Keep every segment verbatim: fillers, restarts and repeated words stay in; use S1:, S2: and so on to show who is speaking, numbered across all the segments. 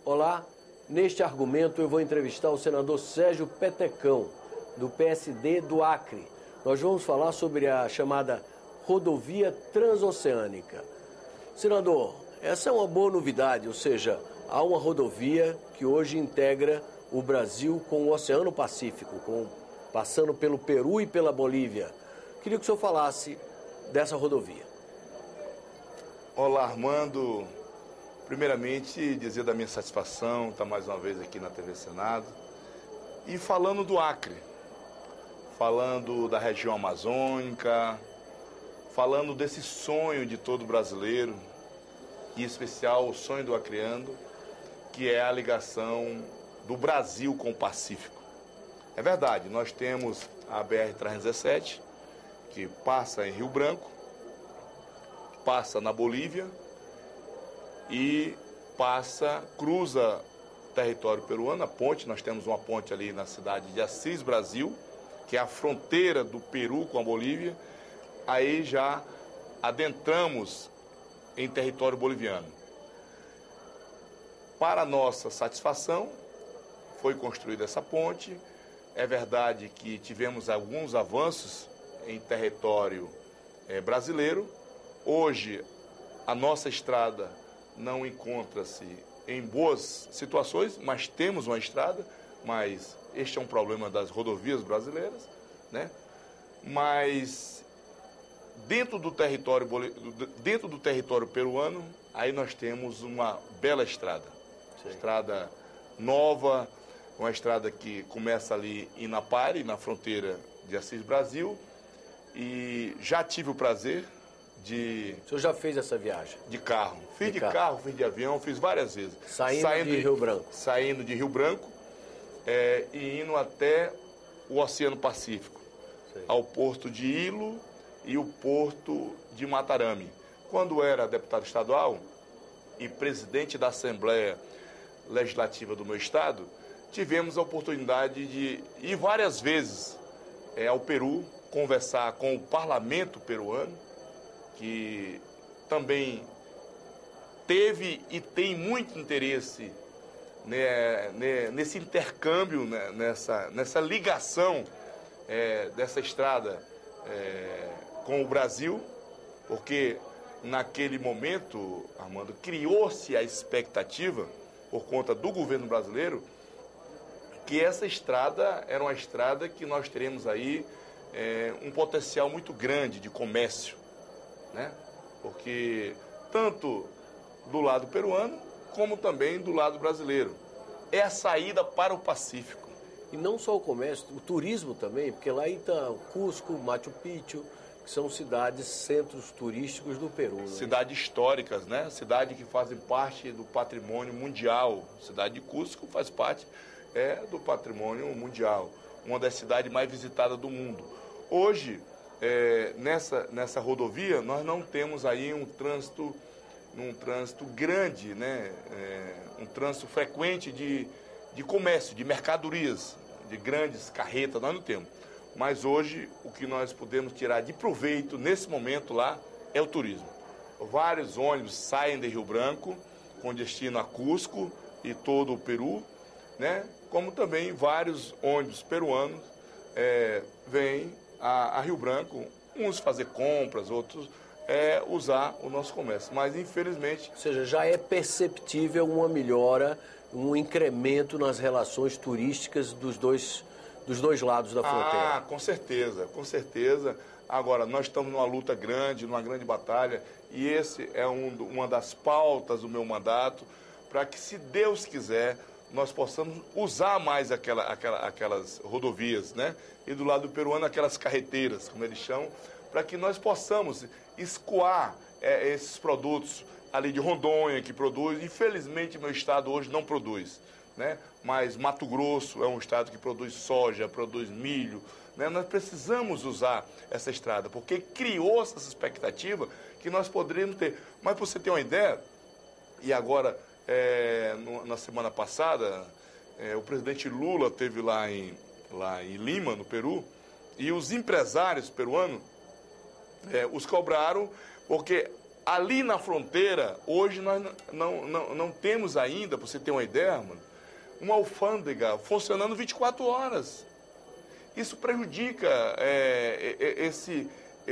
S1: Olá, neste argumento eu vou entrevistar o senador Sérgio Petecão, do P S D do Acre. Nós vamos falar sobre a chamada rodovia transoceânica. Senador, essa é uma boa novidade, ou seja, há uma rodovia que hoje integra o Brasil com o Oceano Pacífico, com, passando pelo Peru e pela Bolívia. Queria que o senhor falasse dessa rodovia.
S2: Olá, Armando. Primeiramente, dizer da minha satisfação estar mais uma vez aqui na T V Senado. E falando do Acre, falando da região amazônica, falando desse sonho de todo brasileiro, e em especial o sonho do acreano, que é a ligação do Brasil com o Pacífico. É verdade, nós temos a B R trezentos e dezessete, que passa em Rio Branco, passa na Bolívia e passa, cruza território peruano, a ponte, nós temos uma ponte ali na cidade de Assis, Brasil, que é a fronteira do Peru com a Bolívia, aí já adentramos em território boliviano. Para nossa satisfação, foi construída essa ponte. É verdade que tivemos alguns avanços em território eh, brasileiro. Hoje, a nossa estrada não encontra-se em boas situações, mas temos uma estrada, mas este é um problema das rodovias brasileiras, né? Mas dentro do território, dentro do território peruano, aí nós temos uma bela estrada. Sim. Estrada nova, uma estrada que começa ali em Inapari, na fronteira de Assis, Brasil, e já tive o prazer de...
S1: O senhor já fez essa viagem?
S2: De carro. Fiz de, de carro. carro, fiz de avião, fiz várias vezes.
S1: Saindo, saindo de Rio Branco.
S2: Saindo de Rio Branco é, e indo até o Oceano Pacífico, Sim. ao porto de Ilo e o porto de Matarame. Quando era deputado estadual e presidente da Assembleia Legislativa do meu estado, tivemos a oportunidade de ir várias vezes é, ao Peru, conversar com o parlamento peruano, que também teve e tem muito interesse né, né, nesse intercâmbio, né, nessa, nessa ligação é, dessa estrada é, com o Brasil, porque naquele momento, Armando, criou-se a expectativa, por conta do governo brasileiro, que essa estrada era uma estrada que nós teremos aí é, um potencial muito grande de comércio, né? Porque tanto do lado peruano, como também do lado brasileiro. É a saída para o Pacífico.
S1: E não só o comércio, o turismo também, porque lá está Cusco, Machu Picchu, que são cidades, centros turísticos do Peru. Né?
S2: Cidades históricas, né? Cidades que fazem parte do patrimônio mundial. A cidade de Cusco faz parte é, do patrimônio mundial. Uma das cidades mais visitadas do mundo. Hoje, é, nessa, nessa rodovia, nós não temos aí um trânsito, um trânsito grande, né? É, um trânsito frequente de, de comércio, de mercadorias, de grandes carretas, nós não temos. Mas hoje, o que nós podemos tirar de proveito nesse momento lá é o turismo. Vários ônibus saem de Rio Branco com destino a Cusco e todo o Peru, né? Como também vários ônibus peruanos é, vêm a, a Rio Branco, uns fazer compras, outros é, usar o nosso comércio. Mas, infelizmente...
S1: Ou seja, já é perceptível uma melhora, um incremento nas relações turísticas dos dois, dos dois lados da fronteira.
S2: Ah, com certeza, com certeza. Agora, nós estamos numa luta grande, numa grande batalha, e esse é um, uma das pautas do meu mandato, para que, se Deus quiser, nós possamos usar mais aquela, aquela, aquelas rodovias, né? E do lado peruano, aquelas carreteiras, como eles chamam, para que nós possamos escoar é, esses produtos ali de Rondônia, que produz. Infelizmente, meu estado hoje não produz, né? Mas Mato Grosso é um estado que produz soja, produz milho, né? Nós precisamos usar essa estrada, porque criou-se essa expectativa que nós poderíamos ter. Mas, para você ter uma ideia, e agora... É, no, na semana passada, é, o presidente Lula esteve lá em, lá em Lima, no Peru, e os empresários peruanos é, os cobraram porque ali na fronteira, hoje nós não, não, não temos ainda, para você ter uma ideia, mano, uma alfândega funcionando vinte e quatro horas. Isso prejudica é, esse,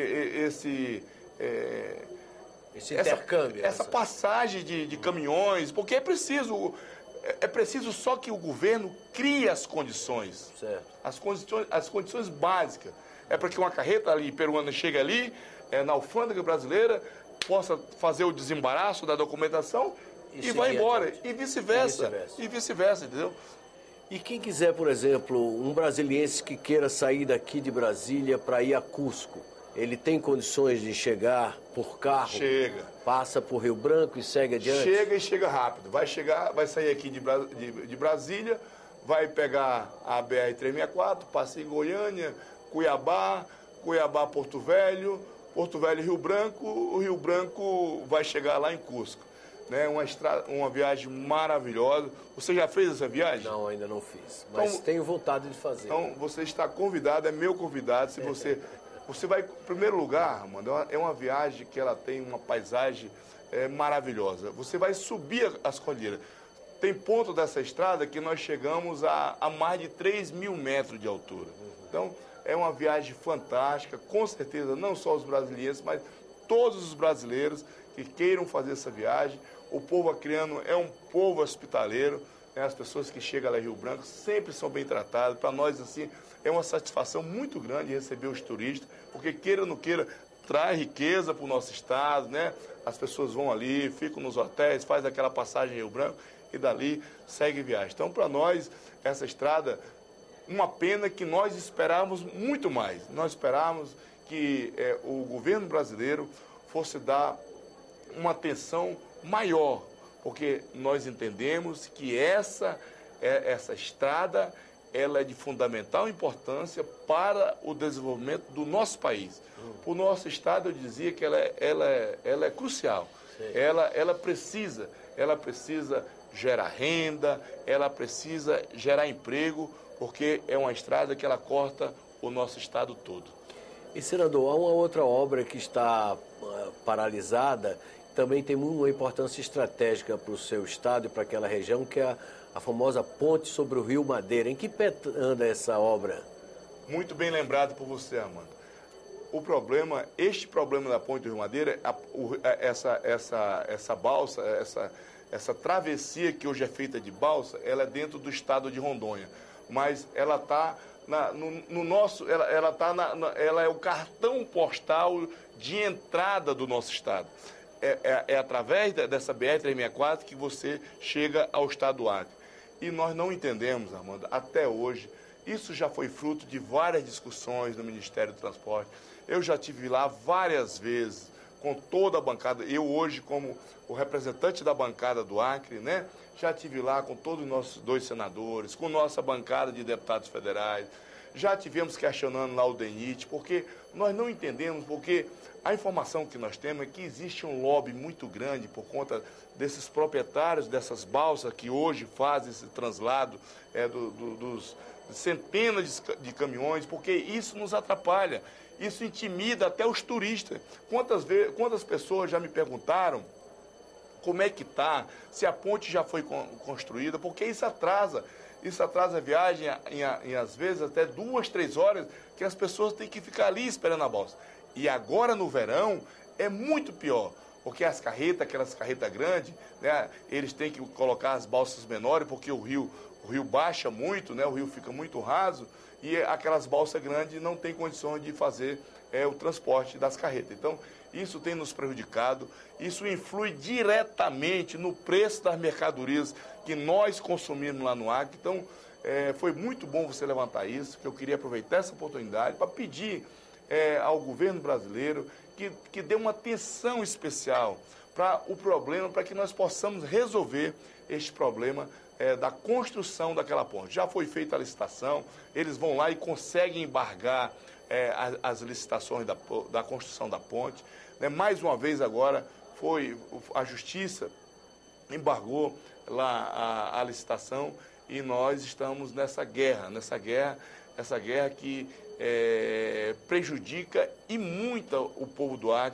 S2: esse, é,
S1: esse intercâmbio.
S2: Essa, essa passagem de, de caminhões, porque é preciso, é preciso só que o governo crie as condições.
S1: Certo.
S2: As condições, as condições básicas. É para que uma carreta ali peruana chegue ali, é, na alfândega brasileira, possa fazer o desembaraço da documentação e, e vai embora. Adiante. E vice-versa. E vice-versa, entendeu?
S1: E quem quiser, por exemplo, um brasiliense que queira sair daqui de Brasília para ir a Cusco, ele tem condições de chegar por carro?
S2: Chega.
S1: Passa por Rio Branco e segue adiante?
S2: Chega e chega rápido. Vai chegar, vai sair aqui de, Bra de, de Brasília, vai pegar a B R trezentos e sessenta e quatro, passa em Goiânia, Cuiabá, Cuiabá, Porto Velho, Porto Velho, Rio Branco, o Rio Branco vai chegar lá em Cusco. Né, uma, estrada, uma viagem maravilhosa. Você já fez essa viagem?
S1: Não, ainda não fiz, mas então, tenho vontade de fazer.
S2: Então, você está convidado, é meu convidado. Se você, você vai, em primeiro lugar, Armando, é uma, é uma viagem que ela tem uma paisagem é, maravilhosa. Você vai subir as cordilheiras. Tem ponto dessa estrada que nós chegamos a, a mais de três mil metros de altura. Então, é uma viagem fantástica, com certeza, não só os brasileiros, mas todos os brasileiros que queiram fazer essa viagem. O povo acreano é um povo hospitaleiro, né? As pessoas que chegam lá em Rio Branco sempre são bem tratadas. Para nós, assim, é uma satisfação muito grande receber os turistas, porque queira ou não queira, traz riqueza para o nosso estado, né? As pessoas vão ali, ficam nos hotéis, faz aquela passagem em Rio Branco e dali segue viagem. Então, para nós, essa estrada, uma pena que nós esperávamos muito mais. Nós esperávamos que é, o governo brasileiro fosse dar uma atenção maior, porque nós entendemos que essa, essa estrada ela é de fundamental importância para o desenvolvimento do nosso país. O nosso estado, eu dizia que ela é, ela é, ela é crucial. Ela, ela, precisa, ela precisa gerar renda, ela precisa gerar emprego, porque é uma estrada que ela corta o nosso estado todo.
S1: E, senador, há uma outra obra que está uh, paralisada, também tem uma importância estratégica para o seu estado e para aquela região, que é a, a famosa ponte sobre o Rio Madeira. Em que pé anda essa obra?
S2: Muito bem lembrado por você, Armando. O problema, este problema da ponte do Rio Madeira, a, o, a, essa, essa, essa balsa, essa, essa travessia que hoje é feita de balsa, ela é dentro do estado de Rondônia, mas ela está no, no nosso, ela, ela, tá na, na, ela é o cartão postal de entrada do nosso estado. É, é, é através dessa B R trezentos e sessenta e quatro que você chega ao estado do Acre. E nós não entendemos, Armando, até hoje. Isso já foi fruto de várias discussões no Ministério do Transporte. Eu já estive lá várias vezes, com toda a bancada. Eu hoje, como o representante da bancada do Acre, né, já estive lá com todos os nossos dois senadores, com nossa bancada de deputados federais. Já tivemos questionando lá o D N I T, porque nós não entendemos, porque a informação que nós temos é que existe um lobby muito grande por conta desses proprietários dessas balsas que hoje fazem esse translado é, do, do, dos centenas de, de caminhões, porque isso nos atrapalha, isso intimida até os turistas. Quantas, vezes, quantas pessoas já me perguntaram como é que está, se a ponte já foi construída, porque isso atrasa. Isso atrasa a viagem em, em, em, às vezes, até duas, três horas, que as pessoas têm que ficar ali esperando a balsa. E agora, no verão, é muito pior, porque as carretas, aquelas carretas grandes, né, eles têm que colocar as balsas menores, porque o rio, o rio baixa muito, né, o rio fica muito raso, e aquelas balsas grandes não têm condições de fazer é, o transporte das carretas. Então, isso tem nos prejudicado, isso influi diretamente no preço das mercadorias que nós consumimos lá no Acre. Então, é, foi muito bom você levantar isso, que eu queria aproveitar essa oportunidade para pedir é, ao governo brasileiro que, que dê uma atenção especial para o problema, para que nós possamos resolver este problema é, da construção daquela ponte. Já foi feita a licitação, eles vão lá e conseguem embargar É, as, as licitações da, da construção da ponte. Né? Mais uma vez agora foi a Justiça embargou lá a, a licitação e nós estamos nessa guerra, nessa guerra, essa guerra que é, prejudica e muito o povo do Acre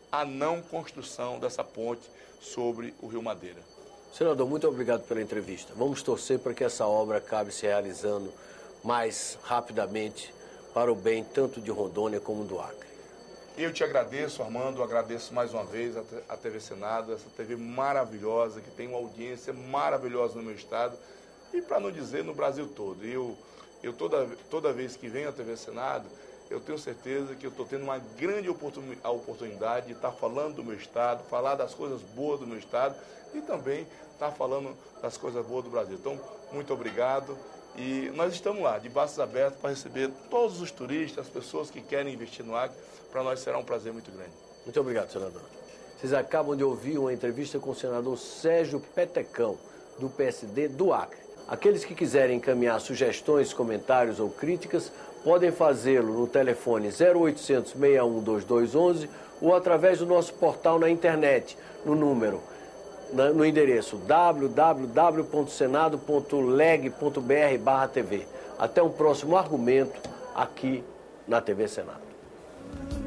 S2: a não construção dessa ponte sobre o Rio Madeira.
S1: Senador, muito obrigado pela entrevista. Vamos torcer para que essa obra acabe se realizando mais rapidamente para o bem tanto de Rondônia como do Acre.
S2: Eu te agradeço, Armando, agradeço mais uma vez a T V Senado, essa T V maravilhosa, que tem uma audiência maravilhosa no meu estado e, para não dizer, no Brasil todo. Eu, eu toda, toda vez que venho à T V Senado, eu tenho certeza que eu estou tendo uma grande oportunidade de estar falando do meu estado, falar das coisas boas do meu estado e também estar falando das coisas boas do Brasil. Então, muito obrigado. E nós estamos lá, de braços abertos, para receber todos os turistas, as pessoas que querem investir no Acre. Para nós será um prazer muito grande.
S1: Muito obrigado, senador. Vocês acabam de ouvir uma entrevista com o senador Sérgio Petecão, do P S D do Acre. Aqueles que quiserem encaminhar sugestões, comentários ou críticas, podem fazê-lo no telefone zero oitocentos, seis um dois dois um um ou através do nosso portal na internet, no número no endereço w w w ponto senado ponto leg ponto b r barra T V. Até um próximo argumento aqui na T V Senado.